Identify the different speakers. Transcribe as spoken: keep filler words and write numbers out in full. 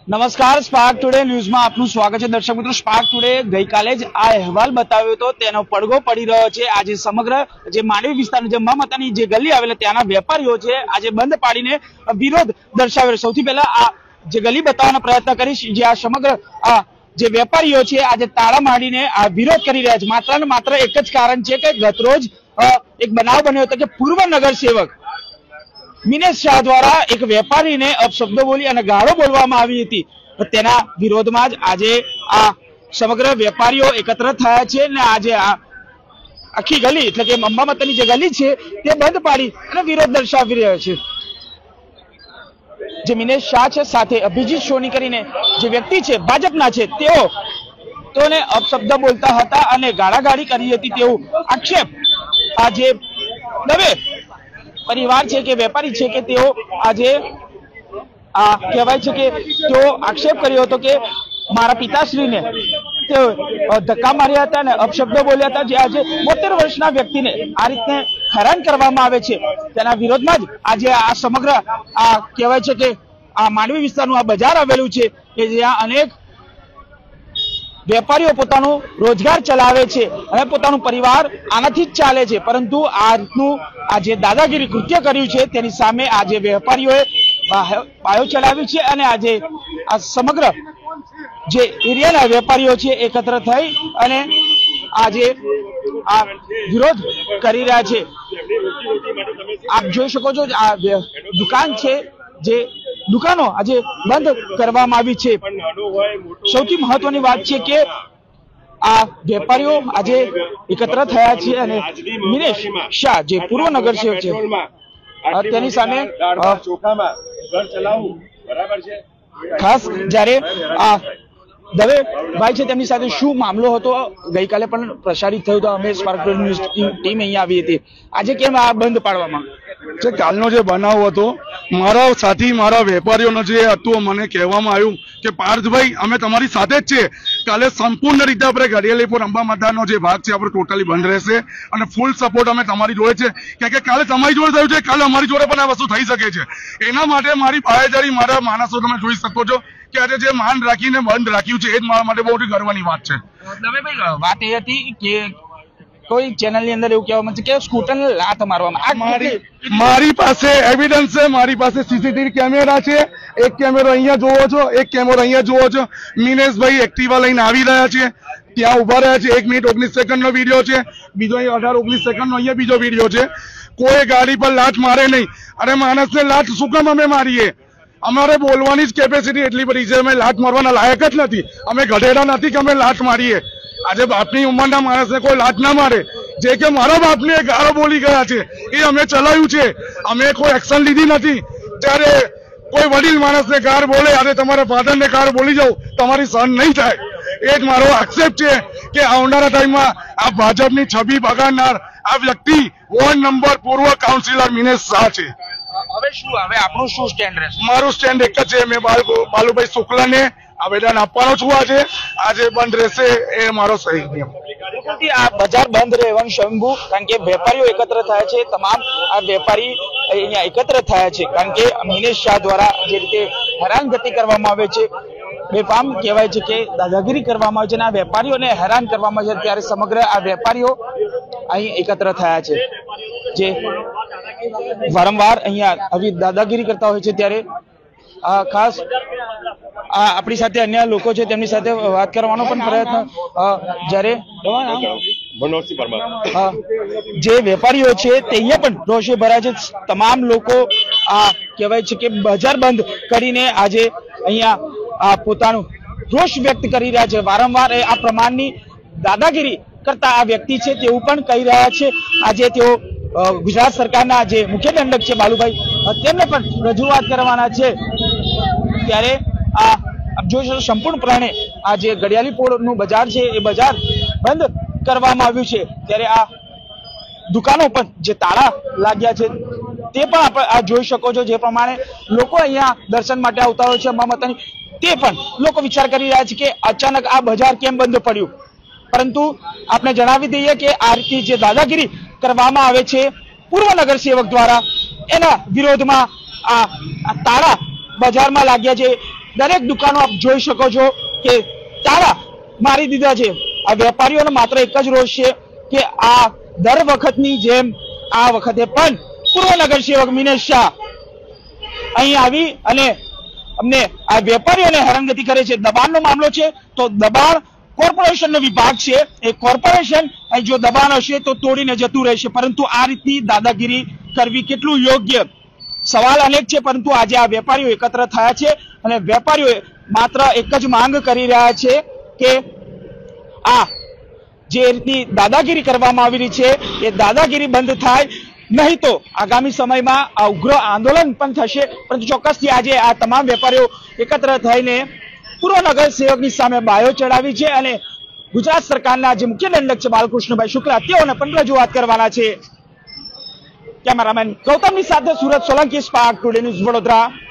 Speaker 1: नमस्कार spark today news में आपનું સ્વાગત છે દર્શક મિત્રો। સ્પાર્ક ટુડે ગઈકાલે જ આ અહેવાલ બતાવ્યો હતો, તેનો પડઘો પડી રહ્યો છે। આજે સમગ્ર જે માંડવી વિસ્તારની જે મામતાની જે ગલી આવેલા ત્યાંના વેપારીઓ છે આજે બંધ પાડીને વિરોધ દર્શાવ્યો। સૌથી પહેલા આ જે ગલી બતાવવાનો પ્રયત્ન કરીશ, જે આ સમગ્ર આ જે વેપારીઓ છે આજે તાળા મારીને આ વિરોધ કરી રહ્યા છે। માત્ર ને માત્ર એક જ કારણ છે કે ગતરોજ એક બનાવ બન્યો હતો કે પૂર્વ નગર સેવક मिनेश शाह द्वारा एक वेपारी ने अपशब्दों बोली और गाळो बोलवामां आवी हती। तेना विरोधमां ज आजे आ समग्र वेपारीओ एकत्र थया छे ने आजे आ आखी गली एटले के अंबा मातानी जे गली छे ते बंध पाडी अने विरोध दर्शावी रह्या छे। जे मिनेश शाह छे साथे अभिजीत सोनी करीने जे व्यक्ति छे भाजपना छे तेओ तोने अपशब्द बोलता हता अने गाळागाળી करी हती तेवुं आक्षेप आजे दवे परिवार है कि वेपारी है कि तेओ आजे आ कहेवाय छे के तेओ आक्षेप कर्यो हतो के मारा पिताश्री ने तेओ धक्का मार्या हता ने अपशब्दो बोल्या हता। जे आजे बोतेर वर्षना व्यक्ति ने आ रीते हैरान करवामां आवे छे तेना विरोधमां ज आजे आ समग्र आ कहेवाय छे के आ मांडवी विस्तारनुं आ बजार आवेलुं छे के ज्यां अनेक वेपारीओ पोतानो रोजगार चलावे छे अने पोतानो परिवार आनाथी ज चाले छे। परंतु आ रीतनुं आ जे दादागिरी कृत्य कर्युं छे तेनी सामे आ जे वेपारीओए पायो चलावी छे अने आजे आ समग्र जे एरियाना वेपारीओ छे एकत्र थई अने आजे आ विरोध करी रह्या छे। आप जोई शको छो आ दुकान छे जे दुकानो आज बंद करवामां आवी छे। सौथी महत्वनी वात छे के आ वेपारीओ आज एकत्र थया छे अने मिनेश शाह जे पूर्व नगर सेवक छे तेनी सामे खास ज्यारे आ दवे भाई छे तेमनी साथे शुं मामलो हतो गई काले पण प्रसारित थयो तो अमे स्पार्क टुडे न्यूज टीम अहींया आवी हती। आजे केम आ बंद पाडवामां
Speaker 2: जे कालनो जे बनाव हतो मारा साथी मारा वेपारीओनो जे हतुं मने कहेवामां आव्युं के पार्थभाई अमे तमारी साथे ज छे। काले संपूर्ण रीते आपणे घड़ियालीपुर अंबा मातानो जे भाग छे आपणे टोटली बंध रहेशे अने फूल सपोर्ट अमे तमारी जोड़े छे कारण के काले तमारी जोड़े थयुं छे, काले अमारी जोड़े पण आ वस्तु थई शके छे। एना माटे मारी बाहेजारी मारा माणसो तमे जोई शको छो के आज जे मान राखीने बंध राख्युं छे ए ज मारा माटे बहु मोटी गर्वनी वात छे।
Speaker 1: दवे भाई वात ए हती के कोई चैनल ની અંદર એવું કહેવામાં છે કે સ્કૂટર ને લાત મારવામાં આ
Speaker 2: મારી મારી પાસે એવિડન્સ છે, મારી પાસે સીસીટીવી કેમેરા છે। એક કેમેરો અહીંયા જોવો છો, એક કેમેરો અહીંયા જોવો છો। મિનેશભાઈ એક્ટિવા લઈને આવી રહ્યા છે, ત્યાં ઊભા રહ્યા છે। એક મિનિટ ઓગણીસ સેકન્ડનો વિડિયો છે, બીજો અહીં અઢાર ઓગણીસ સેકન્ડનો અહીંયા બીજો વિડિયો છે। કોઈ ગાડી પર લાત મારે નહીં। અરે માણસને લાત શું કામ અમે મારીએ? અમારે બોલવાની જ કેપેસિટી એટલી બધી છે, અમે લાત મારવાના લાયક જ નથી। અમે ગધેડા નથી કે અમે લાત મારીએ। આજે બાપની ઉંમરના માણસને કોઈ લાત ના મારે। જે કે મારા બાપને ગાળો બોલી ગયા છે એ અમે ચલાવ્યું છે, અમે કોઈ એક્શન લીધી નથી। ત્યારે કોઈ વડીલ માણસને ગાળ બોલે આજે તમારા ફાધરને ગાળ બોલી જાવ તમારી સહન નહીં થાય। એ જ મારો આક્ષેપ છે કે આવનારા ટાઈમમાં આ ભાજપની છબી બગાડનાર આ વ્યક્તિ વોર્ડ નંબર પૂર્વ કાઉન્સિલર મિનેશ શાહ છે।
Speaker 1: હવે શું હવે આપણું શું સ્ટેન્ડ રહેશે?
Speaker 2: મારું સ્ટેન્ડ એક જ છે, મેં બાલુભાઈ શુક્લાને आवेदन आपवानो छुं। आज आज बंद रहेशे ए मारो सही नियम।
Speaker 1: आ बजार बंद रहेवानुं शंभू कारण के वेपारीओ एकत्र थया छे, तमाम आ वेपारी अहींया एकत्र थया छे कारण के मिनेश शाह द्वारा जे रीते हैरानगति करवामां आवे छे, बेफाम कहेवाय छे के दादागिरी करवामां आवे छे, आ वेपारीओने हैरान करवामां आवे छे त्यारे समग्र आ वेपारीओ અહીં એકત્ર થયા છે જે વારંવાર અહીંયા આવી દાદાગીરી કરતા હોય છે। ત્યારે ખાસ આપણી સાથે અન્ય લોકો છે તેમની સાથે વાત કરવાનો પણ પ્રયત્ન જ્યારે જે વેપારીઓ છે તે અહીંયા પણ રોષે ભરાય છે। તમામ લોકો આ કહેવાય છે કે બજાર બંધ કરીને આજે અહીંયા પોતાનું રોષ વ્યક્ત કરી રહ્યા છે। વારંવાર આ પ્રમાણની દાદાગીરી કરતા આ વ્યક્તિ છે તેવું પણ કહી રહ્યા છે। આજે તેઓ ગુજરાત સરકારના જે મુખ્ય દંડક છે બાલુભાઈ તેમને પણ રજૂઆત કરવાના છે। ત્યારે આ જોઈ સંપૂર્ણપણે આ જે ઘડિયાળીપોળનું બજાર છે એ બજાર બંધ કરવામાં આવ્યું છે। ત્યારે આ દુકાનો પર જે તાળા લાગ્યા છે તે પણ આપણે આ જોઈ શકો છો। જે પ્રમાણે લોકો અહીંયા દર્શન માટે આવતા હોય છે અંબા માતાની, તે પણ લોકો વિચાર કરી રહ્યા છે કે અચાનક આ બજાર કેમ બંધ પડ્યું। परंतु आपने जणावी दईए कि आ रीते जे दादागिरी करवामां आवे छे पूर्व नगर सेवक द्वारा एना विरोध में आ ताळा बजार में लाग्या छे। દરેક દુકાનો આપ જોઈ શકો છો કે તાળા મારી દીધા છે। આ વેપારીઓનો માત્ર એક જ રોષ છે કે આ દર વખતની જેમ આ વખતે પણ પૂર્વ નગર સેવક મિનેશ શાહ અહીં આવી અને અમને આ વેપારીઓને હેરાનગતિ કરે છે। દબાણનો મામલો છે તો દબાણ કોર્પોરેશનનો વિભાગ છે, એ કોર્પોરેશન અહીં જો દબાણ હશે તો તોડીને જતું રહેશે, પરંતુ આ રીતની દાદાગીરી કરવી કેટલું યોગ્ય? સવાલ અનેક છે, પરંતુ આજે આ વેપારીઓ એકત્ર થયા છે અને વેપારીઓ માત્ર એક જ માંગ કરી રહ્યા છે કે આ જે રીતની દાદાગીરી કરવામાં આવી રહી છે એ દાદાગીરી બંધ થાય, નહીં તો આગામી સમયમાં આ ઉગ્ર આંદોલન પણ થશે। પરંતુ ચોક્કસથી આજે આ તમામ વેપારીઓ એકત્ર થઈને પૂર્વ નગર સેવકની સામે બાયો ચડાવી છે અને ગુજરાત સરકારના જે મુખ્ય દંડક છે બાલકૃષ્ણભાઈ શુક્લા તેઓને પણ રજૂઆત કરવાના છે। કેમેરામેન ગૌતમની સાથે Surat Solanki, Spark Today News, Vadodara.